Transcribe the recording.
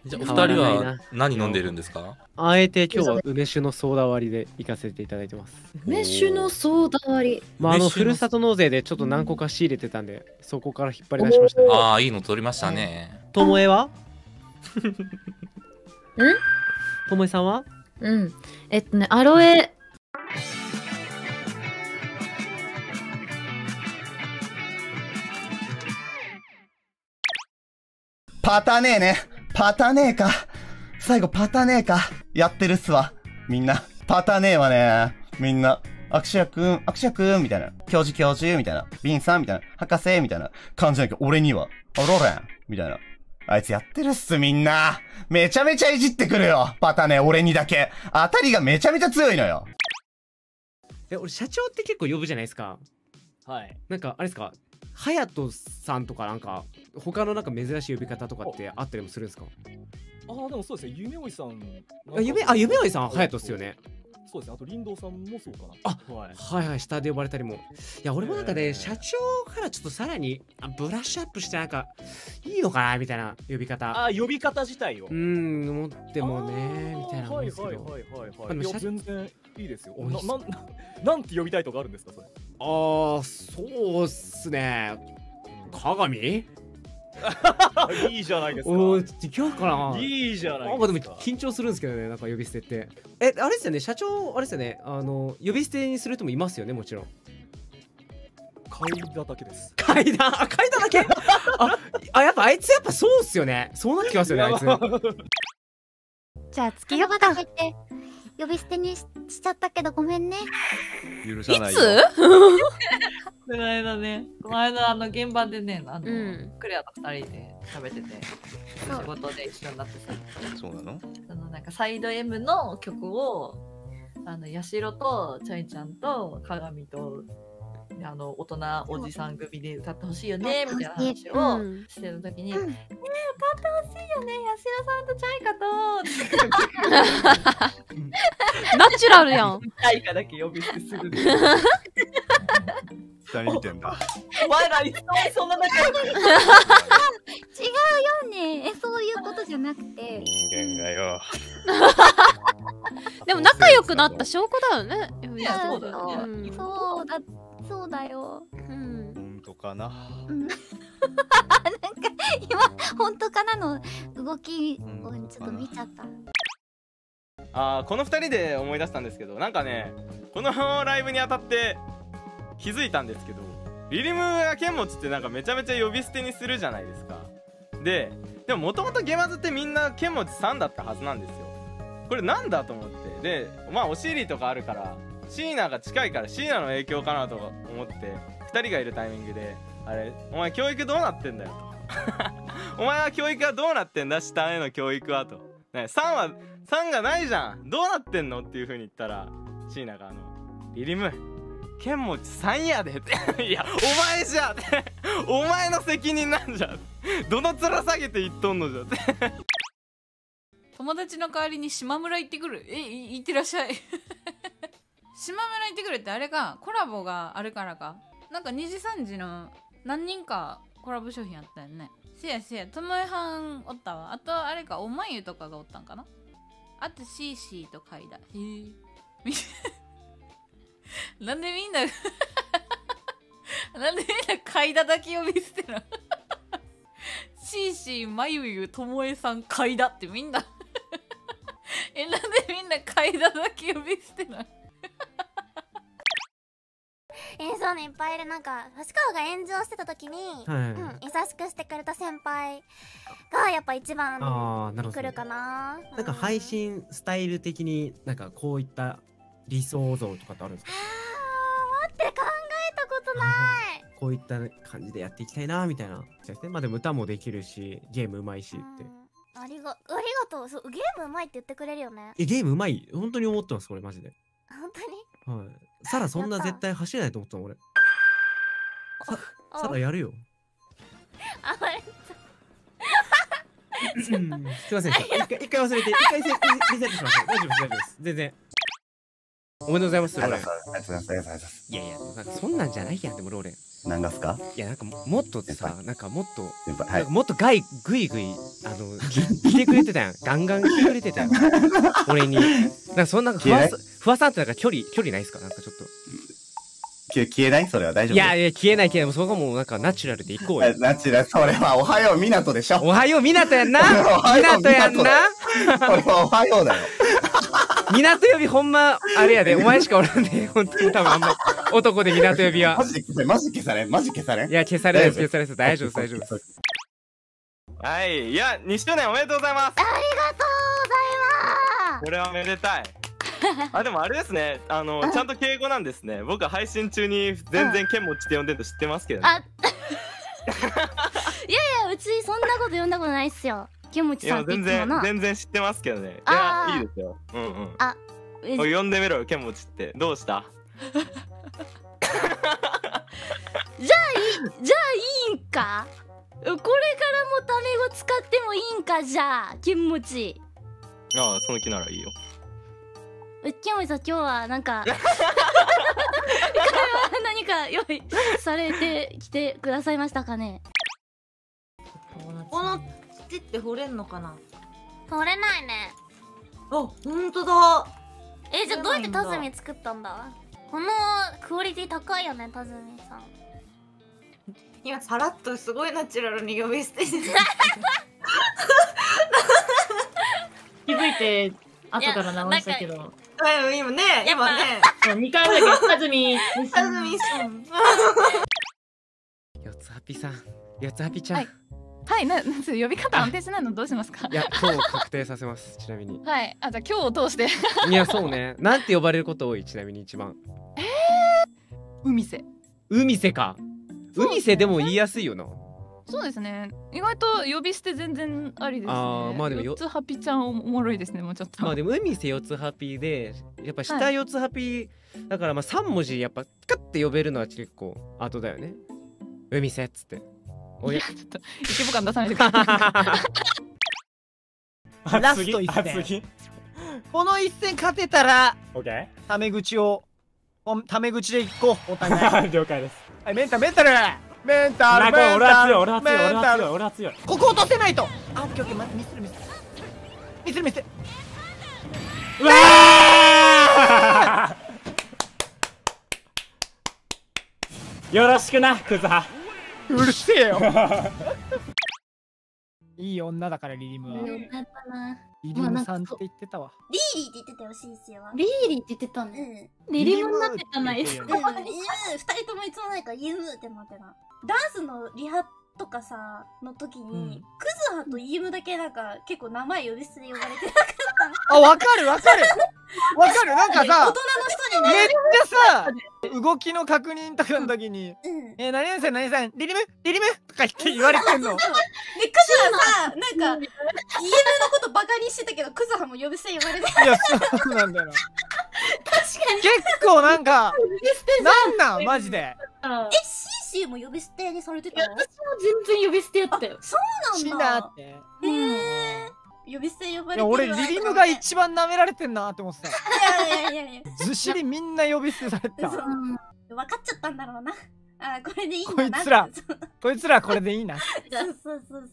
じゃあお二人は何飲んでるんですか？ あえて今日は梅酒のソーダ割りで行かせていただいてます。 梅酒のソーダ割り。 まあふるさと納税でちょっと何個か仕入れてたんで、そこから引っ張り出しましたね。 ああ、いいの取りましたね。 ともえは？ともえさんは？ アロエ。 パタネーね。パタネーか。最後パタネーか。やってるっすわ。みんな。パタネーはね、みんな、アクシアくん、みたいな。教授、みたいな。ビンさん、みたいな。博士、みたいな感じだけど、俺には、ロレン、みたいな。あいつやってるっす、みんな。めちゃめちゃいじってくるよ。パタネー、俺にだけ。当たりがめちゃめちゃ強いのよ。 俺社長って結構呼ぶじゃないですか。 はい。 なんかあれですか、隼人さんとかなんか他のなんか珍しい呼び方とかってあったりもするんですか？ ああ、でもそうですね。夢追いさん。 夢追いさん隼人っすよね。 そうですね。あと林道さんもそうかな。 はいはい、下で呼ばれたりも。いや俺もなんかね、社長からちょっとさらにブラッシュアップしてなんかいいのかなみたいな呼び方。 あ、呼び方自体を。 思ってもねみたいなもんですけど。 いや全然いいですよ。なんて呼びたいとかあるんですかそれ？ そうっすね。鏡？ いいじゃないですか。 違うかな。 いいじゃないですか。でも緊張するんですけどね、なんか呼び捨てって。あれですよね、社長、あれですよね、呼び捨てにする人もいますよね、もちろん。 階段だけです。 階段だけやっぱあいつやっぱそうっすよね。そうなってきますよね、あいつ。 じゃあ付き合ったって呼び捨てにしちゃったけどごめんね。 許さないよ。 この間現場でね、クレアと2人で食べてて、仕事で一緒になってさ。 そうなの？ なんかサイド M の曲をヤシロとチャイちゃんと鏡と大人おじさん組で歌ってほしいよねみたいな話をしてる時に、ねえ歌ってほしいよね、ヤシロさんとチャイカとナチュラルやん。 チャイカだけ呼び捨てする。 二人見てんだ。 お前らいつもそんな仲良く。違うよね。そういうことじゃなくて。 人間がよ。 でも仲良くなった証拠だよね。 いやそうだよね。 そうだよ。 本当かな。 なんか今本当かなの動きをちょっと見ちゃった。 この2人で思い出したんですけど、なんかねこのライブにあたって気づいたんですけど、リリムやケンモチってなんかめちゃめちゃ呼び捨てにするじゃないですか。でももともとゲマズってみんなケンモチさんだったはずなんですよ。これなんだと思って、でまあお尻とかあるから椎名が近いから椎名の影響かなとか思って2人がいるタイミングで、あれお前教育どうなってんだよとお前は教育はどうなってんだ、下への教育はと、ね、3がないじゃん、どうなってんのっていう風に言ったら、椎名がリリムケンモチ3やでっていやお前じゃってお前の責任なんじゃどの面下げて言っとんのじゃって友達の代わりに島村行ってくる。行ってらっしゃい。島村行ってくるってあれか、コラボがあるからか。なんか2時3時の何人かコラボ商品あったよね。せやともえはんおったわ。あとあれか、おまゆとかがおったんかな。あとシーシーとカイダ。なんでみんなカイダだけ呼び捨てなシーシー、まゆゆ、ともえさん、カイダってみんななんでみんなカイダだけ呼び捨てなそうね、いっぱいいる。なんか星川が炎上してた時に、優しくしてくれた先輩がやっぱ一番来るかな。 なんか配信スタイル的になんかこういった理想像とかってあるんですか？ 待って、考えたことない。 こういった感じでやっていきたいなみたいな。まあでも歌もできるしゲームうまいしって。 ありがとう。そう、ゲームうまいって言ってくれるよね。 ゲームうまい、本当に思ってます、これマジで。 本当に？ はい。サラそんな絶対走れないと思ったの俺。サラやるよ。すいません、一回忘れて、一回リセットしましょう。大丈夫です。全然。おめでとうございます、ローレン。 ありがとうございます。 いや、そんなんじゃないやん、でもローレン。 なんがっすか？ いやなんかもっとさ、なんかもっと先輩、はい。 なんかもっとグイグイ来てくれてたやん。ガンガン来てくれてたやん。俺に。なんかそんなふわさんってなんか距離ないっすか？なんかちょっと。 消えない？それは大丈夫？ いや消えない。そこもなんかナチュラルで行こうよ。 ナチュラル、それはおはよう港でしょ。 おはよう港やんな。港やんな。 これはおはようだよ。 港呼びほんまあれやで、お前しかおらんで、本当に多分あんま男で港呼びは。 マジ消されん。 いや消されです。大丈夫です。 はい、いや2周年おめでとうございます。 ありがとうございます。 これはめでたい。あ、でもあれですね、ちゃんと敬語なんですね。僕は配信中に全然ケンモチって呼んでると知ってますけどね。 いやいや、うちそんなこと呼んだことないっすよ。ケンモチさんっていつもな。 全然知ってますけどね。いや、いいですよ。呼んでみろよ、ケンモチって。どうした？ じゃあいいんか？これからもタメ語使ってもいいんか？じゃあケンモチ。 ああ、その気ならいいよ。 ケンモチさん、今日はなんか何か用意されてきてくださいましたかね？ この土って掘れんのかな？ 取れないね。 あ、ほんとだ。 じゃあどうやってタズミ作ったんだ？このクオリティ高いよね、タズミさん。 今さらっとすごいナチュラルに呼び捨てして気づいて後から直したけど。 今ね 2回目だけタズミさん。 四つハピさん、四つハピちゃん。 はい、呼び方安定しないのどうしますか？ いや、今日確定させます。ちなみに。 はい、じゃあ今日を通して。 いや、そうね。なんて呼ばれること多い？ちなみに一番。 海瀬。 海瀬か。海瀬でも言いやすいよな。 そうですね。意外と呼び捨て全然ありですね。 まあでも四つハピちゃんおもろいですね、もうちょっと。 まあでも海瀬四つハピで、やっぱ下四つハピだからまあ3文字やっぱカッて呼べるのは結構後だよね。海瀬っつって。 いや、ちょっとイケボ感出さないでください。 ラスト一戦。この一戦勝てたら、タメ口でいこう。お互い。了解です。はい、メンタル。俺は強い。ここ落とせないと。あ、オッケー、ミスる。うわー。よろしくな、クズハ。うるせえよ。いい女だからリリムは。リリムさんって言ってたわ。 リーリーって言ってたよ、シーシーは。 リーリーって言ってたね。リリムになってたないですか？ 2人ともいつもないからユムってなってた。ダンスのリハとかさの時に、クズハとイムだけなんか結構名前呼び捨てで呼ばれてなかった。 あ、わかる。なんかさ、 大人の人にね、 めっちゃさ、動きの確認とかの時に、何々さん、リリムとか言われてんの。 で、クズハさ、なんか、イエムのことバカにしてたけど、クズハも呼び捨て呼ばれてた。 いや、そうなんだよな。 確かに。 結構なんか、なんマジで。 シーシーも呼び捨てにされてたの？ 私も全然呼び捨てやったよ。 そうなんだ。 って。 呼び捨て呼ばれてる。 いや、俺、リリムが一番舐められてんなって思ってた。 いや。 ずしりみんな呼び捨てされた。 分かっちゃったんだろうな。あ、これでいいんこだな。 いつらこれでいいな。 そう。